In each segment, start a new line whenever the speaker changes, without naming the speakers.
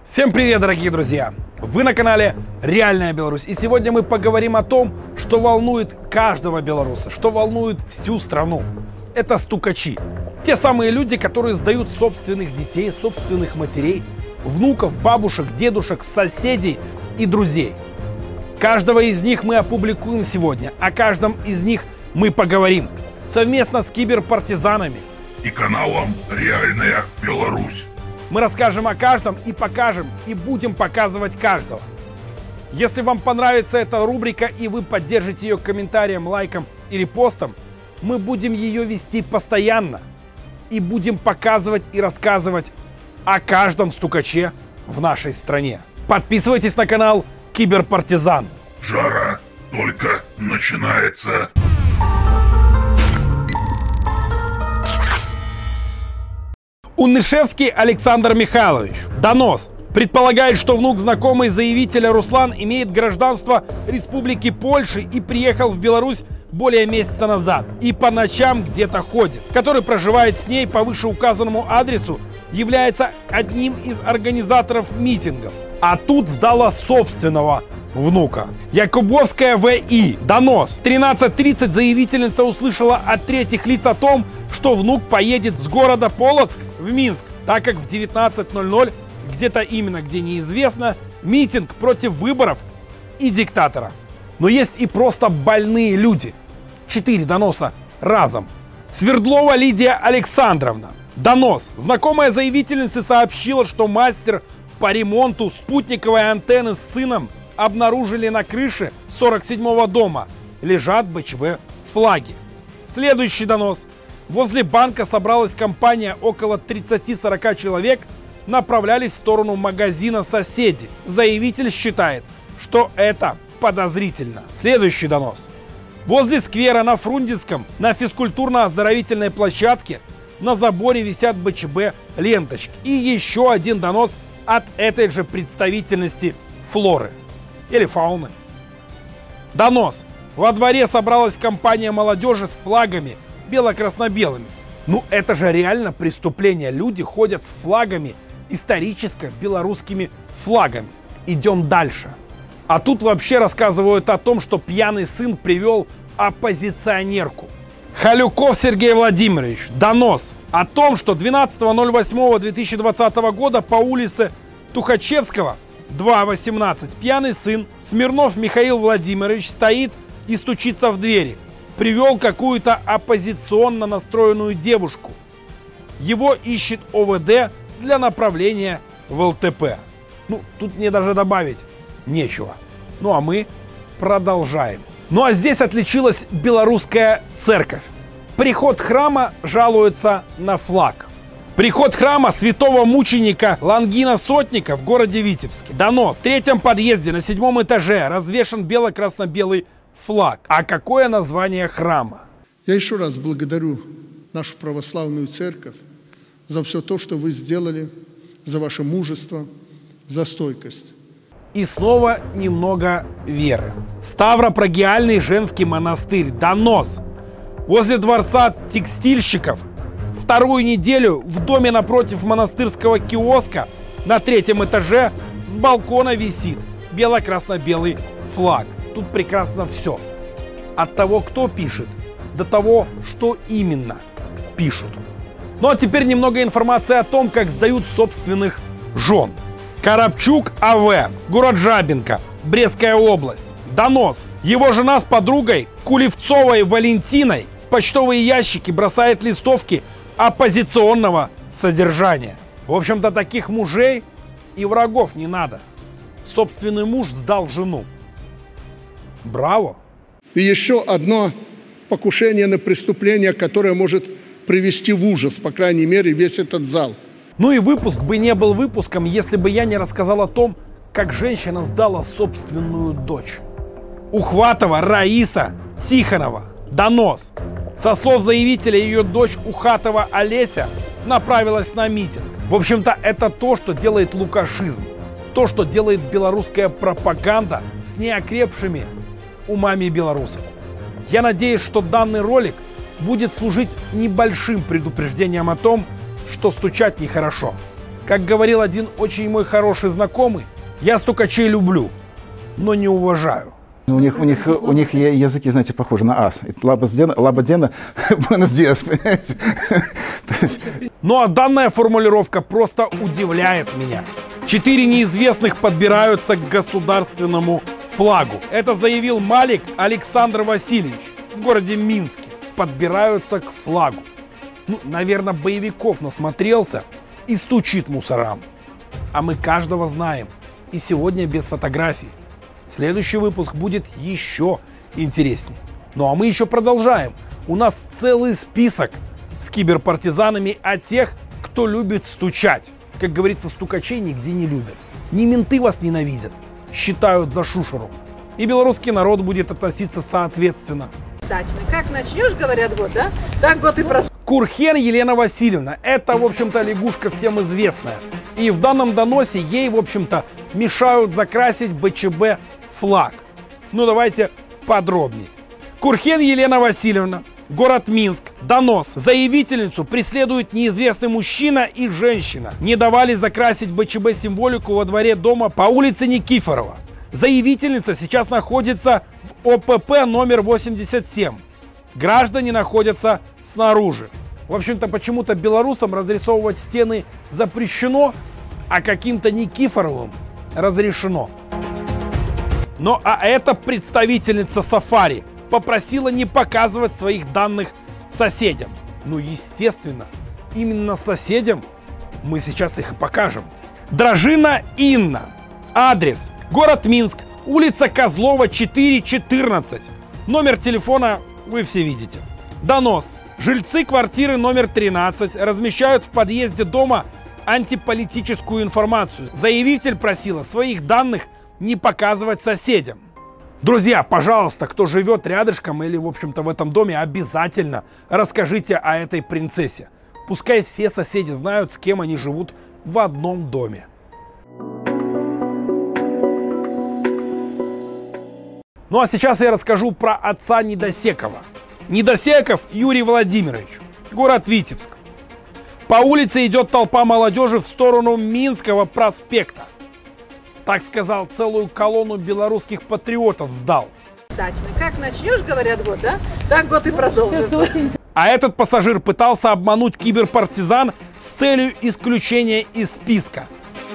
Всем привет, дорогие друзья! Вы на канале Реальная Беларусь. И сегодня мы поговорим о том, что волнует каждого белоруса, что волнует всю страну. Это стукачи. Те самые люди, которые сдают собственных детей, собственных матерей, внуков, бабушек, дедушек, соседей и друзей. Каждого из них мы опубликуем сегодня. О каждом из них мы поговорим. Совместно с киберпартизанами
и каналом Реальная Беларусь.
Мы расскажем о каждом и покажем, и будем показывать каждого. Если вам понравится эта рубрика и вы поддержите ее комментарием, лайком или репостом, мы будем ее вести постоянно. И будем показывать и рассказывать о каждом стукаче в нашей стране. Подписывайтесь на канал Киберпартизан.
Жара только начинается.
Унышевский Александр Михайлович. Донос. Предполагает, что внук знакомый заявителя Руслан имеет гражданство Республики Польши и приехал в Беларусь более месяца назад. И по ночам где-то ходит. Который проживает с ней по вышеуказанному адресу, является одним из организаторов митингов. А тут сдала собственного внука. Якубовская В.И. Донос. В 13:30 заявительница услышала от третьих лиц о том, что внук поедет с города Полоцк в Минск, так как в 19:00, где-то именно, где неизвестно, митинг против выборов и диктатора. Но есть и просто больные люди. 4 доноса разом. Свердлова Лидия Александровна. Донос. Знакомая заявительницы сообщила, что мастер по ремонту спутниковой антенны с сыном обнаружили на крыше 47-го дома. Лежат БЧВ флаги. Следующий донос. Возле банка собралась компания, около 30-40 человек направлялись в сторону магазина соседи. Заявитель считает, что это подозрительно. Следующий донос. Возле сквера на Фрунзенском на физкультурно-оздоровительной площадке на заборе висят БЧБ ленточки. И еще один донос от этой же представительности флоры или фауны. Донос. Во дворе собралась компания молодежи с флагами бело-красно-белыми. Ну это же реально преступление. Люди ходят с флагами, историческо-белорусскими флагами. Идем дальше. А тут вообще рассказывают о том, что пьяный сын привел оппозиционерку. Халюков Сергей Владимирович. Донос о том, что 12.08.2020 года по улице Тухачевского 2/18 пьяный сын Смирнов Михаил Владимирович стоит и стучится в двери. Привел какую-то оппозиционно настроенную девушку. Его ищет ОВД для направления в ЛТП. Ну, тут мне даже добавить нечего. Ну, а мы продолжаем. Ну, а здесь отличилась белорусская церковь. Приход храма жалуется на флаг. Приход храма святого мученика Лангина Сотника в городе Витебске. Донос. В 3-м подъезде на 7-м этаже развешен бело-красно-белый флаг. А какое название храма?
Я еще раз благодарю нашу православную церковь за все то, что вы сделали, за ваше мужество, за стойкость.
И снова немного веры. Ставропрагиальный женский монастырь. Донос. Возле дворца текстильщиков вторую неделю в доме напротив монастырского киоска на 3-м этаже с балкона висит бело-красно-белый флаг. Тут прекрасно все. От того, кто пишет, до того, что именно пишут. Ну а теперь немного информации о том, как сдают собственных жен. Коробчук А.В., город Жабинка, Брестская область. Донос. Его жена с подругой Кулевцовой Валентиной в почтовые ящики бросает листовки оппозиционного содержания. В общем-то, таких мужей и врагов не надо. Собственный муж сдал жену. Браво!
И еще одно покушение на преступление, которое может привести в ужас, по крайней мере, весь этот зал.
Ну и выпуск бы не был выпуском, если бы я не рассказал о том, как женщина сдала собственную дочь. Ухватова Раиса Тихонова. Донос. Со слов заявителя, ее дочь Ухатова Олеся направилась на митинг. В общем-то, это то, что делает лукашизм. То, что делает белорусская пропаганда с неокрепшими умами белорусов. Я надеюсь, что данный ролик будет служить небольшим предупреждением о том, что стучать нехорошо. Как говорил один очень мой хороший знакомый, я стукачей люблю, но не уважаю.
У них языки, знаете, похожи на ас. Лабадена, буэнос диас, понимаете?
Ну а данная формулировка просто удивляет меня. 4 неизвестных подбираются к государственному флагу. Это заявил Малик Александр Васильевич в городе Минске. Подбираются к флагу. Ну, наверное, боевиков насмотрелся и стучит мусорам. А мы каждого знаем. И сегодня без фотографий. Следующий выпуск будет еще интереснее. Ну а мы еще продолжаем. У нас целый список с киберпартизанами о тех, кто любит стучать. Как говорится, стукачей нигде не любят. Не менты вас ненавидят, считают за шушеру. И белорусский народ будет относиться соответственно.
Как начнешь, говорят, год, да? Так год и прошел.
Курхен Елена Васильевна. Это, в общем-то, лягушка всем известная. И в данном доносе ей, в общем-то, мешают закрасить БЧБ флаг. Ну, давайте подробнее. Курхен Елена Васильевна, город Минск. Донос. Заявительницу преследует неизвестный мужчина и женщина. Не давали закрасить БЧБ символику во дворе дома по улице Никифорова. Заявительница сейчас находится в ОПП номер 87. Граждане находятся снаружи. В общем-то, почему-то белорусам разрисовывать стены запрещено, а каким-то Никифоровым разрешено. Ну а эта представительница Сафари попросила не показывать своих данных соседям. Ну, естественно, именно соседям мы сейчас их и покажем. Дрожина Инна. Адрес: город Минск, улица Козлова, 4-14. Номер телефона вы все видите. Донос. Жильцы квартиры номер 13 размещают в подъезде дома антиполитическую информацию. Заявитель просила своих данных не показывать соседям. Друзья, пожалуйста, кто живет рядышком или, в общем-то, в этом доме, обязательно расскажите о этой принцессе. Пускай все соседи знают, с кем они живут в одном доме. Ну а сейчас я расскажу про отца Недосекова. Недосеков Юрий Владимирович, город Витебск. По улице идет толпа молодежи в сторону Минского проспекта. Так сказал, целую колонну белорусских патриотов сдал.
Как начнешь, говорят, год, да? Так год и продолжится.
А этот пассажир пытался обмануть киберпартизан с целью исключения из списка.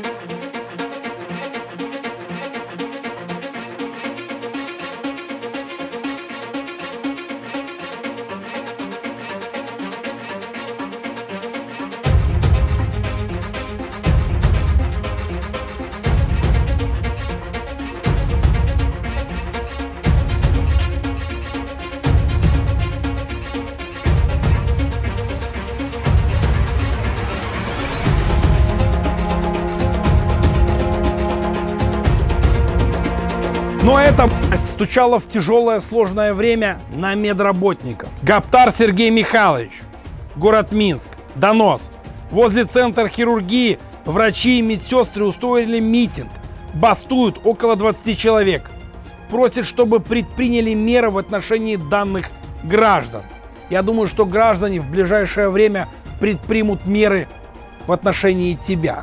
Но это стучало в тяжелое сложное время на медработников. Гаптар Сергей Михайлович, город Минск. Донос. Возле центра хирургии врачи и медсестры устроили митинг. Бастуют около 20 человек. Просят, чтобы предприняли меры в отношении данных граждан. Я думаю, что граждане в ближайшее время предпримут меры в отношении тебя.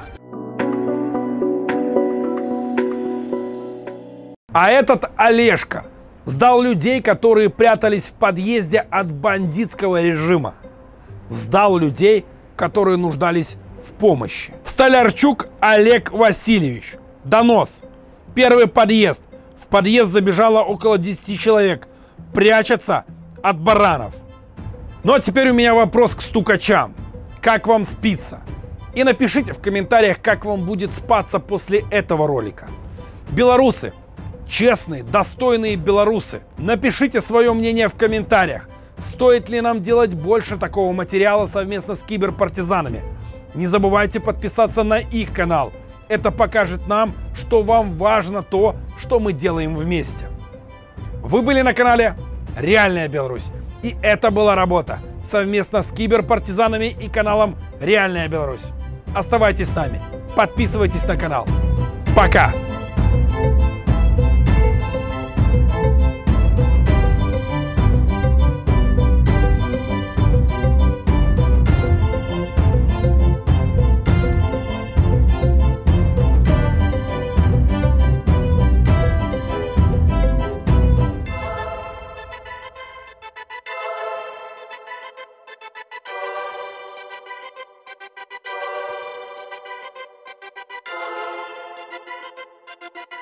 А этот Олежка сдал людей, которые прятались в подъезде от бандитского режима. Сдал людей, которые нуждались в помощи. Столярчук Олег Васильевич. Донос. Первый подъезд. В подъезд забежало около 10 человек. Прячутся от баранов. Ну а теперь у меня вопрос к стукачам. Как вам спится? И напишите в комментариях, как вам будет спаться после этого ролика. Белорусы. Честные, достойные белорусы. Напишите свое мнение в комментариях. Стоит ли нам делать больше такого материала совместно с киберпартизанами? Не забывайте подписаться на их канал. Это покажет нам, что вам важно то, что мы делаем вместе. Вы были на канале Реальная Беларусь. И это была работа совместно с киберпартизанами и каналом Реальная Беларусь. Оставайтесь с нами. Подписывайтесь на канал. Пока!
будет.